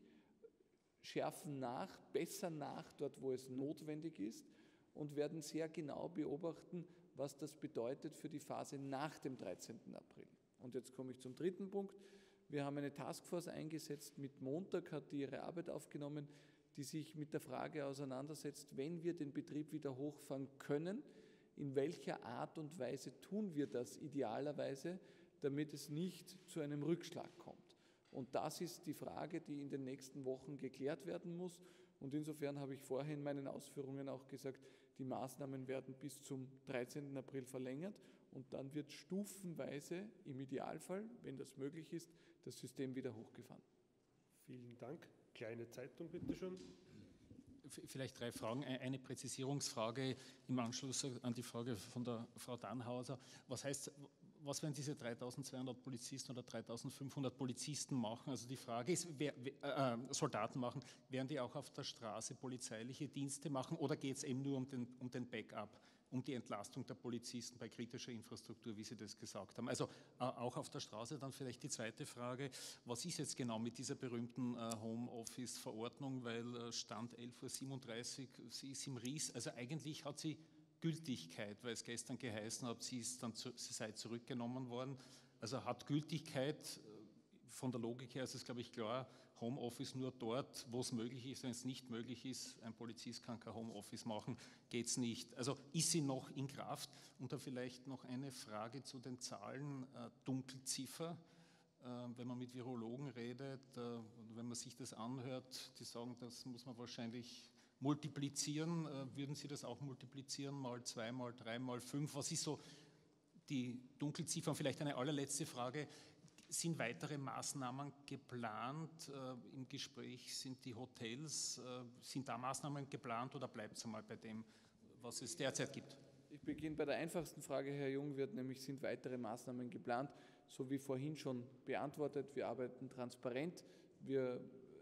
schärfen nach, bessern nach, dort wo es notwendig ist und werden sehr genau beobachten, was das bedeutet für die Phase nach dem dreizehnten April. Und jetzt komme ich zum dritten Punkt. Wir haben eine Taskforce eingesetzt, mit Montag hat die ihre Arbeit aufgenommen, die sich mit der Frage auseinandersetzt, wenn wir den Betrieb wieder hochfahren können, in welcher Art und Weise tun wir das idealerweise, damit es nicht zu einem Rückschlag kommt. Und das ist die Frage, die in den nächsten Wochen geklärt werden muss. Und insofern habe ich vorhin in meinen Ausführungen auch gesagt, die Maßnahmen werden bis zum dreizehnten April verlängert und dann wird stufenweise im Idealfall, wenn das möglich ist, das System wieder hochgefahren. Vielen Dank. Kleine Zeitung, bitteschön. Vielleicht drei Fragen. Eine Präzisierungsfrage im Anschluss an die Frage von der Frau Dannhauser. Was heißt, was werden diese dreitausendzweihundert Polizisten oder dreitausendfünfhundert Polizisten machen? Also die Frage ist, wer, äh, Soldaten machen, werden die auch auf der Straße polizeiliche Dienste machen oder geht es eben nur um den, um den Backup, um die Entlastung der Polizisten bei kritischer Infrastruktur, wie Sie das gesagt haben? Also äh, auch auf der Straße. Dann vielleicht die zweite Frage, was ist jetzt genau mit dieser berühmten äh, Homeoffice-Verordnung, weil äh, Stand elf Uhr siebenunddreißig, sie ist im Ries, also eigentlich hat sie Gültigkeit, weil es gestern geheißen hat, sie, ist dann zu, sie sei zurückgenommen worden. Also hat Gültigkeit, von der Logik her ist es, glaube ich, klar, Homeoffice nur dort, wo es möglich ist. Wenn es nicht möglich ist, ein Polizist kann kein Homeoffice machen, geht es nicht. Also ist sie noch in Kraft? Und da vielleicht noch eine Frage zu den Zahlen, äh, Dunkelziffer. Äh, wenn man mit Virologen redet, äh, wenn man sich das anhört, die sagen, das muss man wahrscheinlich multiplizieren, würden Sie das auch multiplizieren, mal zwei, mal drei, mal fünf? Was ist so die Dunkelziffer? Und vielleicht eine allerletzte Frage, sind weitere Maßnahmen geplant? Äh, Im Gespräch sind die Hotels, äh, sind da Maßnahmen geplant oder bleibt es einmal bei dem, was es derzeit gibt? Ich beginne bei der einfachsten Frage, Herr Jungwirth, nämlich sind weitere Maßnahmen geplant, so wie vorhin schon beantwortet. Wir arbeiten transparent, wir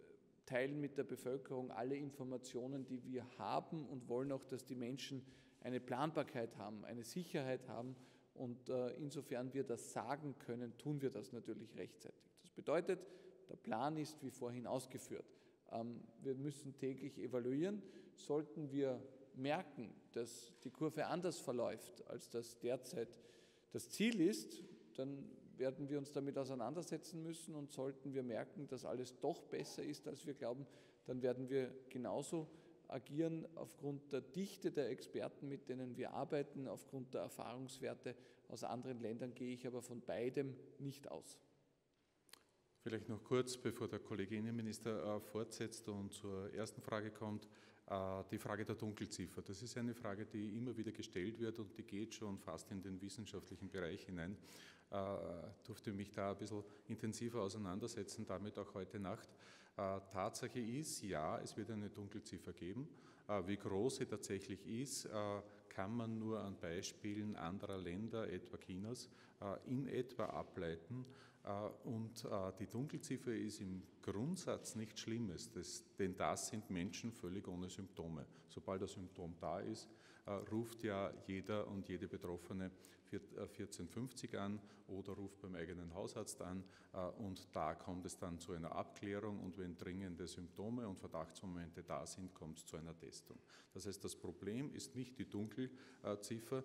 teilen mit der Bevölkerung alle Informationen, die wir haben und wollen auch, dass die Menschen eine Planbarkeit haben, eine Sicherheit haben und äh, insofern wir das sagen können, tun wir das natürlich rechtzeitig. Das bedeutet, der Plan ist wie vorhin ausgeführt. Ähm, wir müssen täglich evaluieren. Sollten wir merken, dass die Kurve anders verläuft, als das derzeit das Ziel ist, dann werden wir uns damit auseinandersetzen müssen, und sollten wir merken, dass alles doch besser ist, als wir glauben, dann werden wir genauso agieren aufgrund der Dichte der Experten, mit denen wir arbeiten, aufgrund der Erfahrungswerte aus anderen Ländern gehe ich aber von beidem nicht aus. Vielleicht noch kurz, bevor der Kollege Innenminister äh, fortsetzt und zur ersten Frage kommt, äh, die Frage der Dunkelziffer. Das ist eine Frage, die immer wieder gestellt wird und die geht schon fast in den wissenschaftlichen Bereich hinein. Ich äh, durfte mich da ein bisschen intensiver auseinandersetzen, damit auch heute Nacht. Äh, Tatsache ist, ja, es wird eine Dunkelziffer geben. Äh, wie groß sie tatsächlich ist, äh, kann man nur an Beispielen anderer Länder, etwa Chinas, äh, in etwa ableiten. Und die Dunkelziffer ist im Grundsatz nichts Schlimmes, das, denn das sind Menschen völlig ohne Symptome. Sobald das Symptom da ist, ruft ja jeder und jede Betroffene vierzehn fünfzig an oder ruft beim eigenen Hausarzt an, und da kommt es dann zu einer Abklärung, und wenn dringende Symptome und Verdachtsmomente da sind, kommt es zu einer Testung. Das heißt, das Problem ist nicht die Dunkelziffer,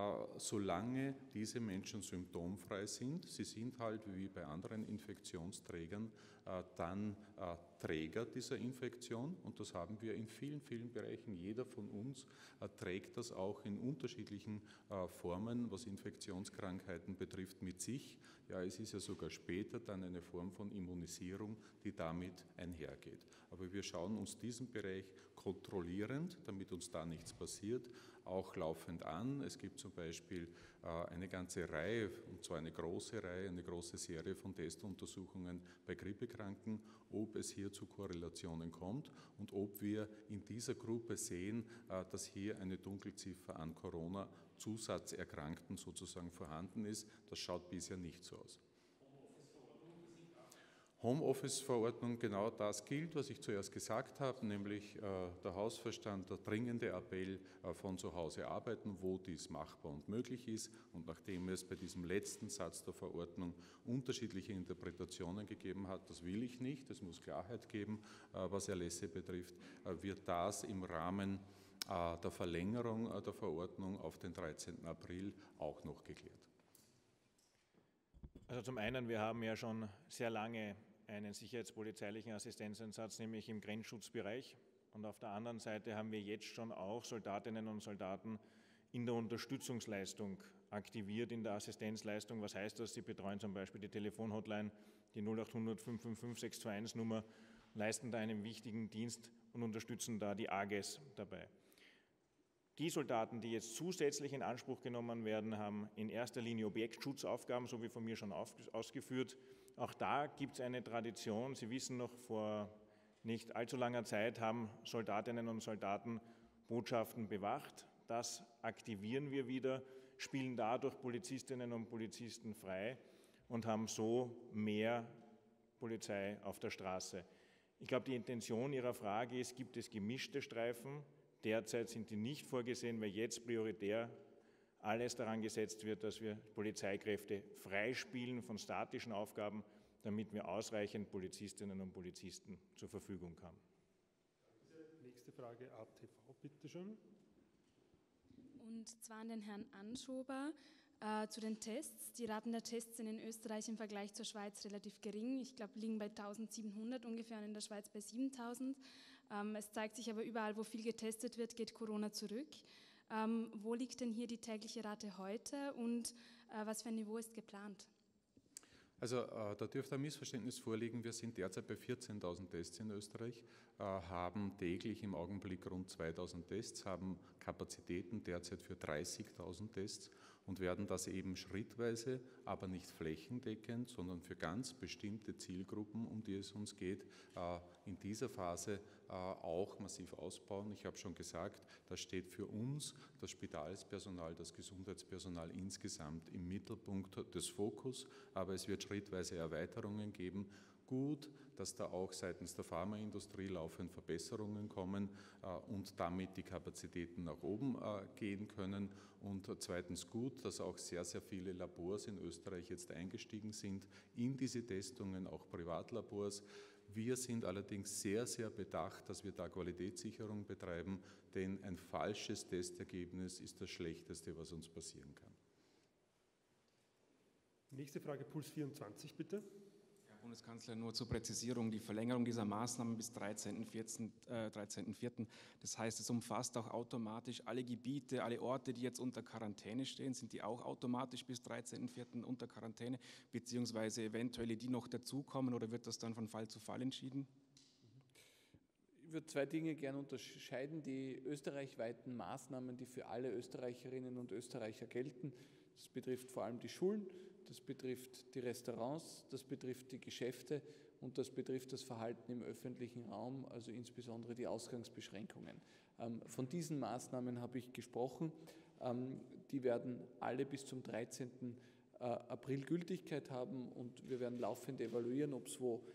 solange diese Menschen symptomfrei sind. Sie sind halt wie bei anderen Infektionsträgern dann Träger dieser Infektion, und das haben wir in vielen, vielen Bereichen. Jeder von uns trägt das auch in unterschiedlichen Formen, was Infektionskrankheiten betrifft, mit sich. Ja, es ist ja sogar später dann eine Form von Immunisierung, die damit einhergeht. Aber wir schauen uns diesen Bereich kontrollierend, damit uns da nichts passiert, auch laufend an. Es gibt zum Beispiel äh, eine ganze Reihe, und zwar eine große Reihe, eine große Serie von Testuntersuchungen bei Grippekranken, ob es hier zu Korrelationen kommt und ob wir in dieser Gruppe sehen, äh, dass hier eine Dunkelziffer an Corona-Zusatzerkrankten sozusagen vorhanden ist. Das schaut bisher nicht so aus. Homeoffice-Verordnung, genau das gilt, was ich zuerst gesagt habe, nämlich äh, der Hausverstand, der dringende Appell äh, von zu Hause arbeiten, wo dies machbar und möglich ist. Und nachdem es bei diesem letzten Satz der Verordnung unterschiedliche Interpretationen gegeben hat, das will ich nicht, es muss Klarheit geben, äh, was Erlässe betrifft, äh, wird das im Rahmen äh, der Verlängerung äh, der Verordnung auf den dreizehnten April auch noch geklärt. Also zum einen, wir haben ja schon sehr lange einen sicherheitspolizeilichen Assistenzeinsatz, nämlich im Grenzschutzbereich. Und auf der anderen Seite haben wir jetzt schon auch Soldatinnen und Soldaten in der Unterstützungsleistung aktiviert, in der Assistenzleistung. Was heißt das? Sie betreuen zum Beispiel die Telefonhotline, die null acht hundert fünf fünf fünf sechs zwei eins Nummer, leisten da einen wichtigen Dienst und unterstützen da die A G E S dabei. Die Soldaten, die jetzt zusätzlich in Anspruch genommen werden, haben in erster Linie Objektschutzaufgaben, so wie von mir schon ausgeführt. Auch da gibt es eine Tradition. Sie wissen noch, vor nicht allzu langer Zeit haben Soldatinnen und Soldaten Botschaften bewacht. Das aktivieren wir wieder, spielen dadurch Polizistinnen und Polizisten frei und haben so mehr Polizei auf der Straße. Ich glaube, die Intention Ihrer Frage ist, gibt es gemischte Streifen? Derzeit sind die nicht vorgesehen, weil jetzt prioritär alles daran gesetzt wird, dass wir Polizeikräfte freispielen von statischen Aufgaben, damit wir ausreichend Polizistinnen und Polizisten zur Verfügung haben. Nächste Frage, A T V, bitte schön. Und zwar an den Herrn Anschober äh, zu den Tests. Die Raten der Tests sind in Österreich im Vergleich zur Schweiz relativ gering. Ich glaube, liegen bei eintausendsiebenhundert ungefähr und in der Schweiz bei siebentausend. Ähm, es zeigt sich aber überall, wo viel getestet wird, geht Corona zurück. Ähm, wo liegt denn hier die tägliche Rate heute und äh, was für ein Niveau ist geplant? Also äh, da dürfte ein Missverständnis vorliegen. Wir sind derzeit bei vierzehntausend Tests in Österreich, äh, haben täglich im Augenblick rund zweitausend Tests, haben Kapazitäten derzeit für dreißigtausend Tests und werden das eben schrittweise, aber nicht flächendeckend, sondern für ganz bestimmte Zielgruppen, um die es uns geht, äh, in dieser Phase äh, auch massiv ausbauen. Ich habe schon gesagt, das steht für uns, das Spitalspersonal, das Gesundheitspersonal insgesamt im Mittelpunkt des Fokus, aber es wird schrittweise Erweiterungen geben. Gut, dass da auch seitens der Pharmaindustrie laufend Verbesserungen kommen äh, und damit die Kapazitäten nach oben äh, gehen können. Und zweitens gut, dass auch sehr, sehr viele Labors in Österreich jetzt eingestiegen sind in diese Testungen, auch Privatlabors. Wir sind allerdings sehr, sehr bedacht, dass wir da Qualitätssicherung betreiben, denn ein falsches Testergebnis ist das Schlechteste, was uns passieren kann. Nächste Frage, Puls vierundzwanzig, bitte. Herr Bundeskanzler, nur zur Präzisierung, die Verlängerung dieser Maßnahmen bis dreizehnten vierten Das heißt, es umfasst auch automatisch alle Gebiete, alle Orte, die jetzt unter Quarantäne stehen, sind die auch automatisch bis dreizehnten vierten unter Quarantäne, beziehungsweise eventuell die noch dazukommen, oder wird das dann von Fall zu Fall entschieden? Ich würde zwei Dinge gerne unterscheiden. Die österreichweiten Maßnahmen, die für alle Österreicherinnen und Österreicher gelten, das betrifft vor allem die Schulen, das betrifft die Restaurants, das betrifft die Geschäfte und das betrifft das Verhalten im öffentlichen Raum, also insbesondere die Ausgangsbeschränkungen. Von diesen Maßnahmen habe ich gesprochen. Die werden alle bis zum dreizehnten April Gültigkeit haben und wir werden laufend evaluieren, ob es wo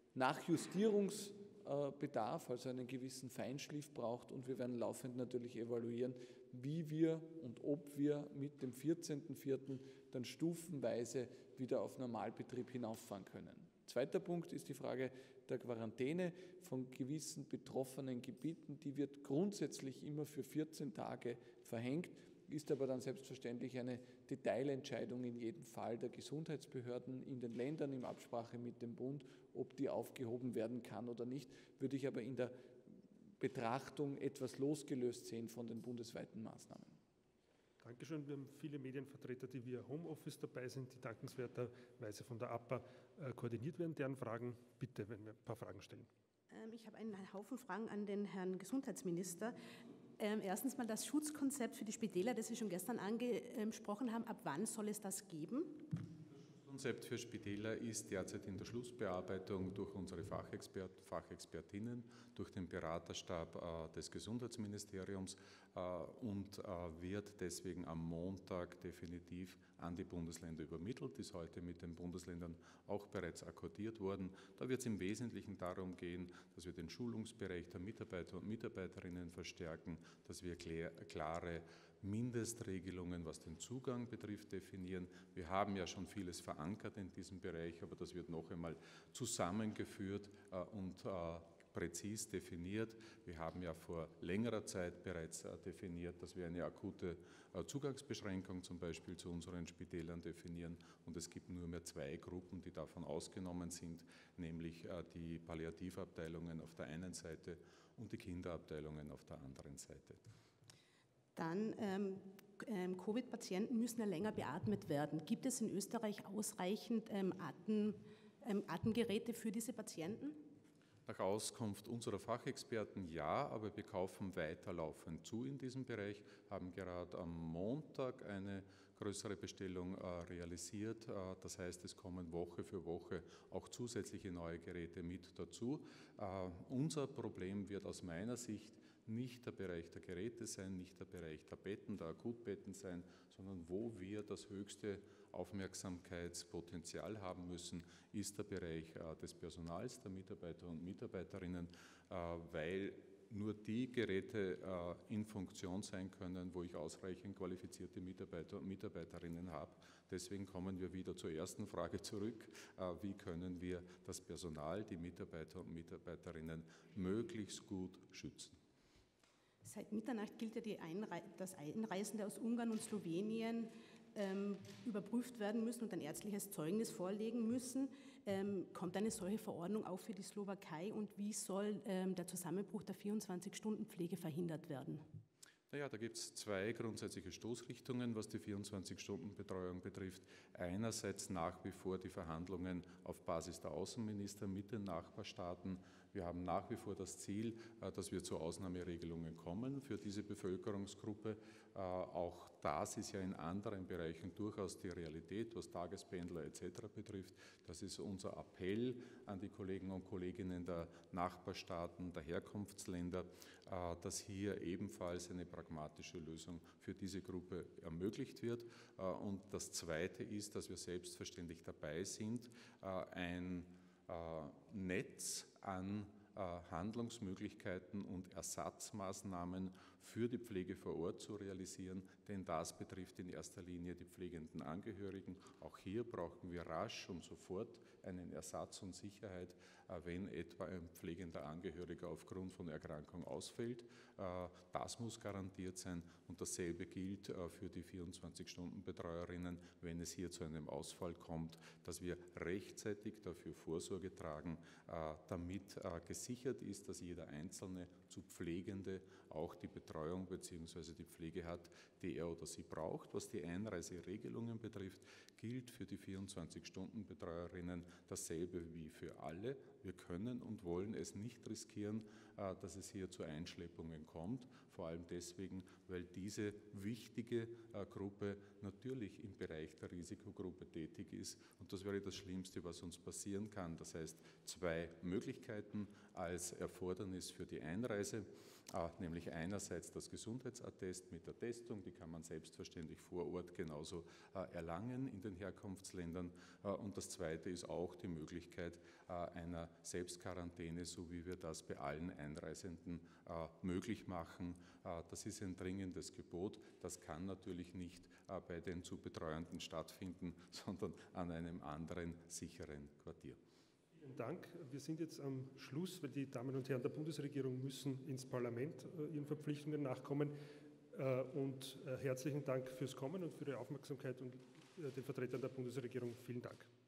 Nachjustierungsbedarf, also einen gewissen Feinschliff braucht, und wir werden laufend natürlich evaluieren, wie wir und ob wir mit dem vierzehnten vierten dann stufenweise wieder auf Normalbetrieb hinauffahren können. Zweiter Punkt ist die Frage der Quarantäne von gewissen betroffenen Gebieten. Die wird grundsätzlich immer für vierzehn Tage verhängt, ist aber dann selbstverständlich eine Detailentscheidung in jedem Fall der Gesundheitsbehörden in den Ländern in Absprache mit dem Bund, ob die aufgehoben werden kann oder nicht, würde ich aber in der Betrachtung etwas losgelöst sehen von den bundesweiten Maßnahmen. Dankeschön. Wir haben viele Medienvertreter, die via Homeoffice dabei sind, die dankenswerterweise von der A P A äh, koordiniert werden. Deren Fragen bitte, wenn wir ein paar Fragen stellen. Ähm, ich habe einen Haufen Fragen an den Herrn Gesundheitsminister. Ähm, erstens mal das Schutzkonzept für die Spitäler, das Sie schon gestern angesprochen haben. Ab wann soll es das geben? Das Konzept für Spitäler ist derzeit in der Schlussbearbeitung durch unsere Fachexpert, Fachexpertinnen, durch den Beraterstab äh, des Gesundheitsministeriums äh, und äh, wird deswegen am Montag definitiv an die Bundesländer übermittelt, ist heute mit den Bundesländern auch bereits akkordiert worden. Da wird es im Wesentlichen darum gehen, dass wir den Schulungsbereich der Mitarbeiter und Mitarbeiterinnen verstärken, dass wir klär, klare Mindestregelungen, was den Zugang betrifft, definieren. Wir haben ja schon vieles verankert in diesem Bereich, aber das wird noch einmal zusammengeführt äh, und äh, präzis definiert. Wir haben ja vor längerer Zeit bereits äh, definiert, dass wir eine akute äh, Zugangsbeschränkung zum Beispiel zu unseren Spitälern definieren, und es gibt nur mehr zwei Gruppen, die davon ausgenommen sind, nämlich äh, die Palliativabteilungen auf der einen Seite und die Kinderabteilungen auf der anderen Seite. Dann ähm, ähm, Covid-Patienten müssen ja länger beatmet werden. Gibt es in Österreich ausreichend ähm, Atem, ähm, Atemgeräte für diese Patienten? Nach Auskunft unserer Fachexperten ja, aber wir kaufen weiter laufend zu in diesem Bereich, haben gerade am Montag eine größere Bestellung äh, realisiert. Äh, das heißt, es kommen Woche für Woche auch zusätzliche neue Geräte mit dazu. Äh, unser Problem wird aus meiner Sicht nicht der Bereich der Geräte sein, nicht der Bereich der Betten, der Akutbetten sein, sondern wo wir das höchste Aufmerksamkeitspotenzial haben müssen, ist der Bereich äh, des Personals, der Mitarbeiter und Mitarbeiterinnen, äh, weil nur die Geräte äh, in Funktion sein können, wo ich ausreichend qualifizierte Mitarbeiter und Mitarbeiterinnen habe. Deswegen kommen wir wieder zur ersten Frage zurück. Äh, wie können wir das Personal, die Mitarbeiter und Mitarbeiterinnen möglichst gut schützen? Seit Mitternacht gilt ja, die Einre dass Einreisende aus Ungarn und Slowenien ähm, überprüft werden müssen und ein ärztliches Zeugnis vorlegen müssen. Ähm, kommt eine solche Verordnung auch für die Slowakei, und wie soll ähm, der Zusammenbruch der vierundzwanzig-Stunden-Pflege verhindert werden? Naja, da gibt es zwei grundsätzliche Stoßrichtungen, was die vierundzwanzig-Stunden-Betreuung betrifft. Einerseits nach wie vor die Verhandlungen auf Basis der Außenminister mit den Nachbarstaaten. Wir haben nach wie vor das Ziel, dass wir zu Ausnahmeregelungen kommen für diese Bevölkerungsgruppe. Auch das ist ja in anderen Bereichen durchaus die Realität, was Tagespendler et cetera betrifft. Das ist unser Appell an die Kollegen und Kolleginnen der Nachbarstaaten, der Herkunftsländer, dass hier ebenfalls eine pragmatische Lösung für diese Gruppe ermöglicht wird. Und das Zweite ist, dass wir selbstverständlich dabei sind, ein Netz an Handlungsmöglichkeiten und Ersatzmaßnahmen für die Pflege vor Ort zu realisieren, denn das betrifft in erster Linie die pflegenden Angehörigen. Auch hier brauchen wir rasch und sofort einen Ersatz und Sicherheit, wenn etwa ein pflegender Angehöriger aufgrund von Erkrankung ausfällt. Das muss garantiert sein und dasselbe gilt für die vierundzwanzig-Stunden-Betreuerinnen, wenn es hier zu einem Ausfall kommt, dass wir rechtzeitig dafür Vorsorge tragen, damit gesichert ist, dass jeder Einzelne zu Pflegende auch die Betreuung bzw. die Pflege hat, die er oder sie braucht. Was die Einreiseregelungen betrifft, gilt für die vierundzwanzig-Stunden-Betreuerinnen dasselbe wie für alle. Wir können und wollen es nicht riskieren, dass es hier zu Einschleppungen kommt, vor allem deswegen, weil diese wichtige Gruppe natürlich im Bereich der Risikogruppe tätig ist und das wäre das Schlimmste, was uns passieren kann. Das heißt, zwei Möglichkeiten als Erfordernis für die Einreise, nämlich einerseits das Gesundheitsattest mit der Testung, die kann man selbstverständlich vor Ort genauso erlangen in den Herkunftsländern und das zweite ist auch die Möglichkeit einer Selbstquarantäne, so wie wir das bei allen Einreisenden möglich machen. Das ist ein dringendes Gebot, das kann natürlich nicht bei den zu Betreuenden stattfinden, sondern an einem anderen sicheren Quartier. Vielen Dank. Wir sind jetzt am Schluss, weil die Damen und Herren der Bundesregierung müssen ins Parlament ihren Verpflichtungen nachkommen. Und herzlichen Dank fürs Kommen und für Ihre Aufmerksamkeit und den Vertretern der Bundesregierung vielen Dank.